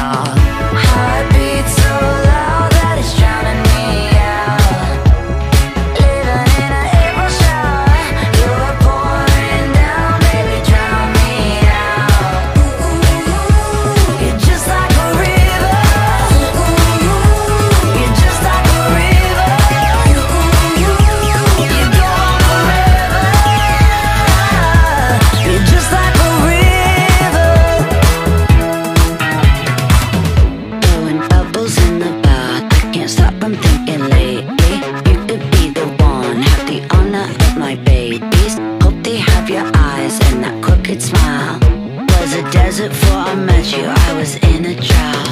all. Heartbeat so loud that it's drowning me out. Living in an April shower, you're pouring down, baby, drown me out. You're just like a river. You're just like a river. You go on forever. You're just like a river. Blowing bubbles in the bar, I can't stop from thinking lately. You could be the one, have the honor of my babies. Hope they have your eyes and that crooked smile. Was a desert before I met you, I was in a drought.